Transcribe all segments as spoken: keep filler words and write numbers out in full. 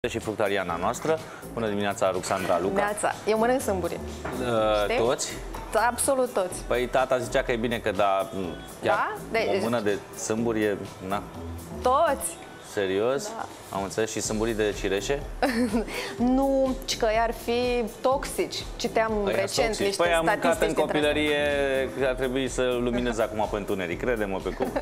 Și fructariana noastră. Bună dimineața, Ruxandra Luca. Dimineața. Eu mănânc sâmburi. Uh, toți? Absolut toți. Păi tata zicea că e bine că da, chiar Da? De... o mână de sâmburi e... Na. Toți? Serios? Da. Am înțeles. Și sâmburii de cireșe? Nu, ci că ar fi toxici. Citeam păi recent toxici. niște Păi am statistici. mâncat în copilărie că ar trebui să luminez acum pe întuneric. Crede-mă pe cum.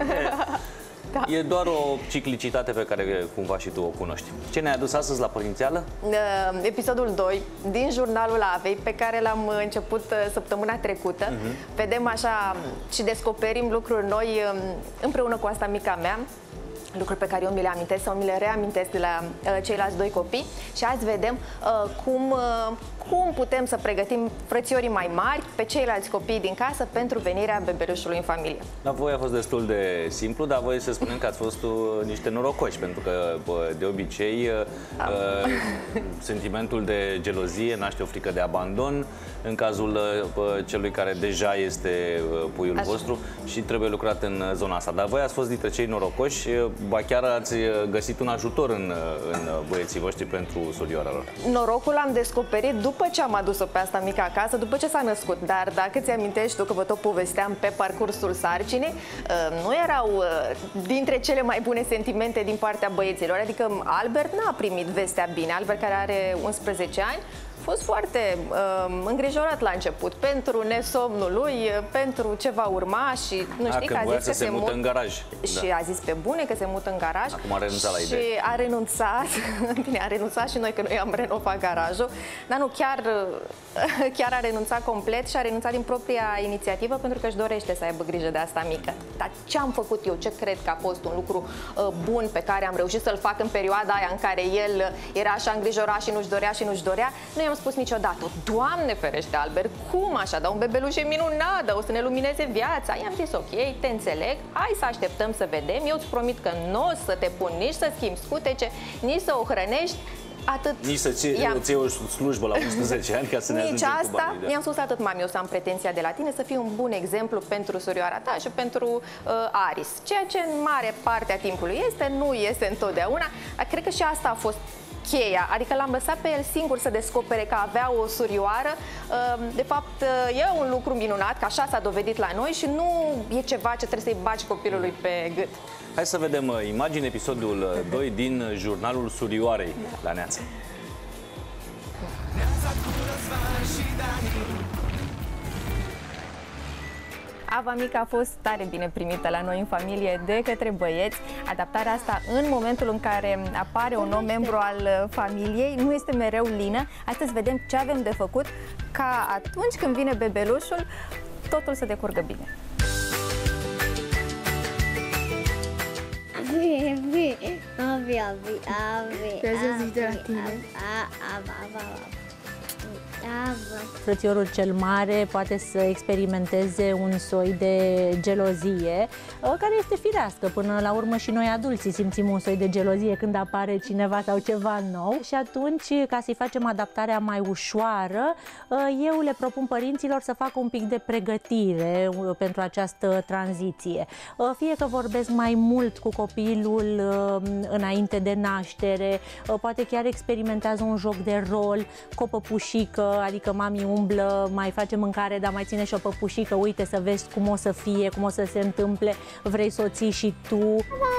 Da. E doar o ciclicitate pe care cumva și tu o cunoști. Ce ne-ai adus astăzi la Părințială? Uh, episodul doi din jurnalul Avei, pe care l-am început săptămâna trecută. Uh-huh. Vedem așa și descoperim lucruri noi împreună cu asta mica mea. Lucruri pe care eu mi le amintesc sau mi le reamintesc de la uh, ceilalți doi copii. Și azi vedem uh, cum, uh, cum putem să pregătim frățiorii mai mari pe ceilalți copii din casă pentru venirea bebelușului în familie. La voi a fost destul de simplu, dar voi să spunem că ați fost uh, niște norocoși, pentru că uh, de obicei uh, uh, sentimentul de gelozie naște o frică de abandon în cazul uh, celui care deja este uh, puiul Așa. vostru și trebuie lucrat în zona asta. Dar voi ați fost dintre cei norocoși, ba chiar ați găsit un ajutor în, în băieții voștri pentru surioara lor. Norocul am descoperit după ce am adus-o pe asta mică acasă, după ce s-a născut. Dar dacă ți amintești tu, că vă tot povesteam pe parcursul sarcinii, nu erau dintre cele mai bune sentimente din partea băieților. Adică Albert n-a primit vestea bine. Albert, care are unsprezece ani, a fost foarte uh, îngrijorat la început pentru nesomnul lui, pentru ce va urma și nu știi, că a zis că se, se mută în garaj. Și da. a zis pe bune că se mută în garaj. Acum a renunțat la idee. Și a renunțat, bine, a renunțat și noi că noi am renovat garajul, dar nu, chiar, chiar a renunțat complet și a renunțat din propria inițiativă pentru că își dorește să aibă grijă de asta mică. Dar ce am făcut eu? Ce cred că a fost un lucru uh, bun pe care am reușit să-l fac în perioada aia în care el era așa îngrijorat și nu-și dorea și nu-și dorea? Nu i-am spus niciodată: Doamne ferește, Albert, cum așa? Dar un bebeluș e minunat, dar o să ne lumineze viața. I-am zis: ok, te înțeleg, hai să așteptăm să vedem. Eu îți promit că nu o să te pun nici să schimbi scutece, nici să o hrănești. Atât. Nici să ții o slujbă la unsprezece ani ca să ne Nici asta. Mi-am spus: atât, mami, eu să am pretenția de la tine să fiu un bun exemplu pentru surioara ta și pentru uh, Aris. Ceea ce în mare parte a timpului este, nu este întotdeauna. Cred că și asta a fost cheia, adică l-am lăsat pe el singur să descopere că avea o surioară. De fapt, e un lucru minunat, că așa s-a dovedit la noi și nu e ceva ce trebuie să-i bagi copilului pe gât. Hai să vedem imagini, episodul doi din jurnalul surioarei la Neața. Ava mică a fost tare bine primită la noi în familie de către băieți. Adaptarea asta în momentul în care apare un nou membru al familiei nu este mereu lină. Astăzi vedem ce avem de făcut ca atunci când vine bebelușul totul să decurgă bine. Avi, avi, avi, avi, avi. Trebuie să zici de la tine. Frățiorul cel mare poate să experimenteze un soi de gelozie care este firească. Până la urmă și noi adulții simțim un soi de gelozie când apare cineva sau ceva nou și atunci, ca să-i facem adaptarea mai ușoară, eu le propun părinților să facă un pic de pregătire pentru această tranziție. Fie că vorbesc mai mult cu copilul înainte de naștere, poate chiar experimentează un joc de rol cu o păpușică, adică mami umblă, mai face mâncare, dar mai ține și o păpușică, uite să vezi cum o să fie, cum o să se întâmple, vrei să o ții și tu.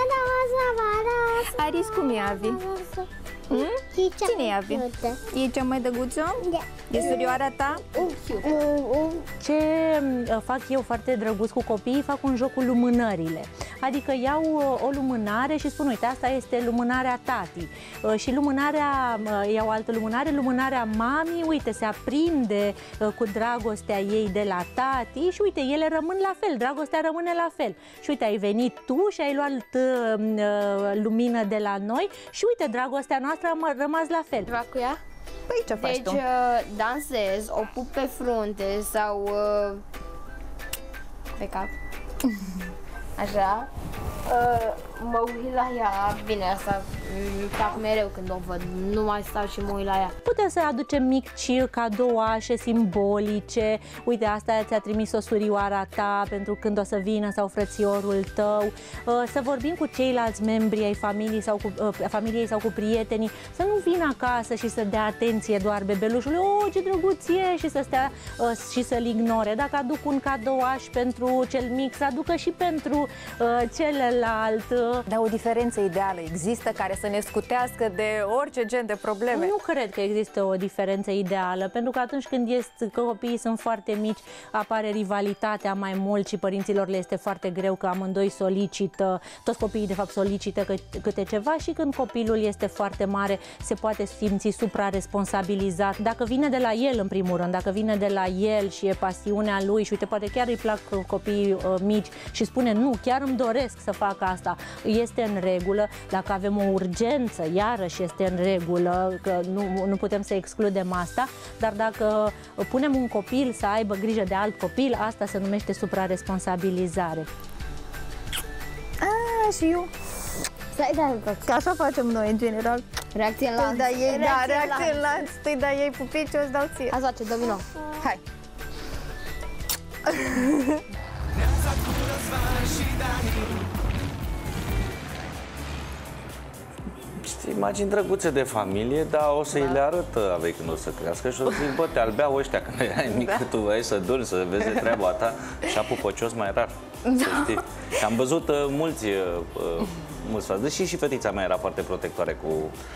Aris, cum e, Avi? Hmm? Cine e Avi? E cea mai drăguță? Da. E surioara ta? Ce fac eu foarte drăguț cu copiii, fac un joc cu lumânările. Adică iau o lumânare și spun: uite, asta este lumânarea tati. Și lumânarea, iau altă lumânare, lumânarea mami, uite, se aprinde cu dragostea ei de la tati și uite, ele rămân la fel, dragostea rămâne la fel. Și uite, ai venit tu și ai luat uh, lumină de la noi și uite, dragostea noastră a rămas la fel. Ceva cu ea? Păi ce faci deci, tu? Deci dansez, o pup pe frunte sau uh, pe cap. Așa. Uh, mă uit la ea, bine, asta îmi fac mereu când o văd, nu mai stau și mă uit la ea. Putem să aducem mici cadouașe simbolice, uite, asta ți-a trimis-o surioara ta pentru când o să vină sau frățiorul tău, să vorbim cu ceilalți membri ai familiei sau cu, familiei sau cu prietenii, să nu vină acasă și să dea atenție doar bebelușului, o, ce drăguț e, și să stea și să-l ignore. Dacă aduc un cadouaș pentru cel mic, să aducă și pentru uh, celălalt. Dar o diferență ideală există care să ne scutească de orice gen de probleme? Nu cred că există o diferență ideală, pentru că atunci când este, că copiii sunt foarte mici, apare rivalitatea mai mult și părinților le este foarte greu că amândoi solicită, toți copiii de fapt solicită câte ceva, și când copilul este foarte mare se poate simți supra-responsabilizat. Dacă vine de la el în primul rând, dacă vine de la el și e pasiunea lui și uite, poate chiar îi plac copiii uh, mici și spune nu, chiar îmi doresc să fac asta, este în regulă. Dacă avem o urgență, iarăși este în regulă, că nu, nu putem să excludem asta, dar dacă punem un copil să aibă grijă de alt copil, asta se numește supraresponsabilizare. A, și eu. Stai, da, Că așa facem noi, în general. reacție în lanț. Da, ei, da, Reacție în reacție în lanț. Tu dai ei pupici, eu îți dau ție. Azi face, domino. Hai. Știi, imagini drăguțe de familie, dar o să-i da. le arăt avei când o să crească și o să zic, bă, te albeau ăștia când erai mic, da. tu ai să dormi, să vezi treaba ta și apupăcios mai rar. Da. Să știi. Și am văzut uh, mulți, uh, mulți frați, deși și fetița mea era foarte protectoare cu,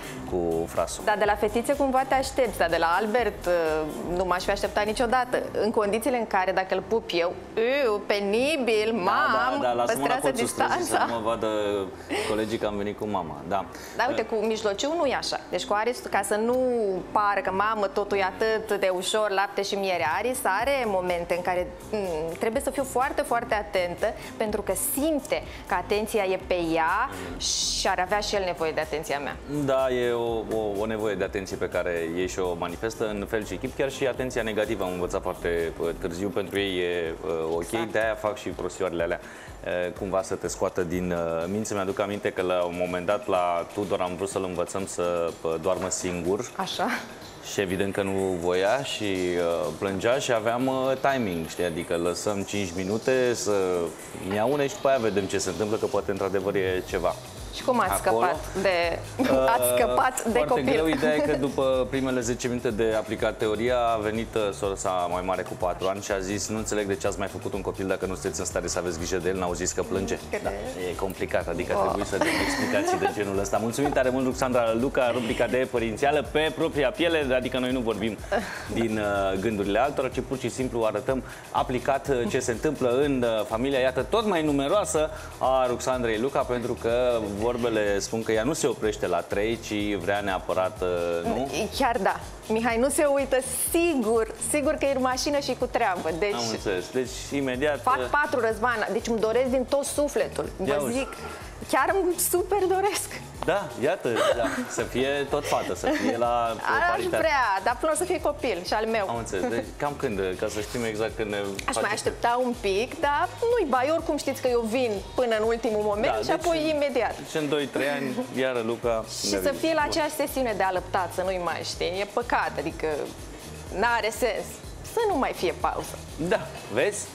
cu frasul. Dar de la fetițe cumva te aștepți, dar de la Albert nu m-aș fi așteptat niciodată. În condițiile în care dacă îl pup eu, eu penibil, mam, da, da, da, păstrează distanța. Să nu mă vadă colegii că am venit cu mama, da. Da, uite, cu mijlociu nu e așa. Deci cu Aris, ca să nu pară că mamă, totul e atât de ușor, lapte și miere, Aris are momente în care m, trebuie să fiu foarte, foarte atentă, pentru că simte că atenția e pe ea și ar avea și el nevoie de atenția mea. Da, e o, o, o nevoie de atenție pe care ei și-o manifestă în fel și chip, chiar și atenția negativă am învățat foarte târziu, pentru ei e ok, exact. De-aia fac și prostioarele alea, cumva să te scoată din minți. Mi-aduc aminte că la un moment dat la Tudor am vrut să-l învățăm să doarmă singur. Așa. Și evident că nu voia și uh, plângea și aveam uh, timing, știi? Adică lăsăm cinci minute să miaune și după aia vedem ce se întâmplă, că poate într-adevăr e ceva. Și cum ați Acolo, scăpat de, uh, ați scăpat de foarte copil? Greu. Ideea e că după primele zece minute de aplicat teoria a venit uh, sora sa mai mare cu patru ani și a zis, nu înțeleg de ce ați mai făcut un copil dacă nu sunteți în stare să aveți grijă de el, n-au zis că plânge. Da, e complicat, adică oh. trebuie să dăm explicații de genul ăsta. Mulțumim tare mult, Ruxandra Luca, rubrica de părințială pe propria piele, adică noi nu vorbim din uh, gândurile altora, ci pur și simplu arătăm aplicat uh, ce se întâmplă în uh, familia, iată, tot mai numeroasă a Ruxandrei Luca, pentru că vorbele spun că ea nu se oprește la trei, ci vrea neapărat, nu? Chiar da. Mihai nu se uită, sigur, sigur că e în mașină și cu treabă. Deci, am înțeles. Deci, imediat... Fac patru, Răzvana. Deci îmi doresc din tot sufletul. Vă zic, chiar îmi super doresc. Da, iată, da, să fie tot fată, să fie la paritate. Aș vrea, dar până o să fie copil și al meu. Am înțeles. Deci, cam când, ca să știm exact când ne Aș mai aștepta un pic, dar nu-i bai, oricum știți că eu vin până în ultimul moment, da, și deci, apoi imediat. Și în doi trei ani, iară Luca... Și să fie la aceeași sesiune de alăptat, să nu-i mai știi. E păcat, adică n-are sens. Să nu mai fie pauză. Da, vezi?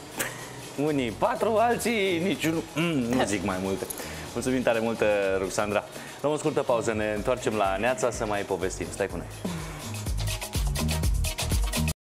Unii patru, alții niciunul. Mm, nu zic mai multe. Mulțumim tare mult, Ruxandra. Luăm o scurtă pauză, ne întoarcem la Neața să mai povestim. Stai cu noi.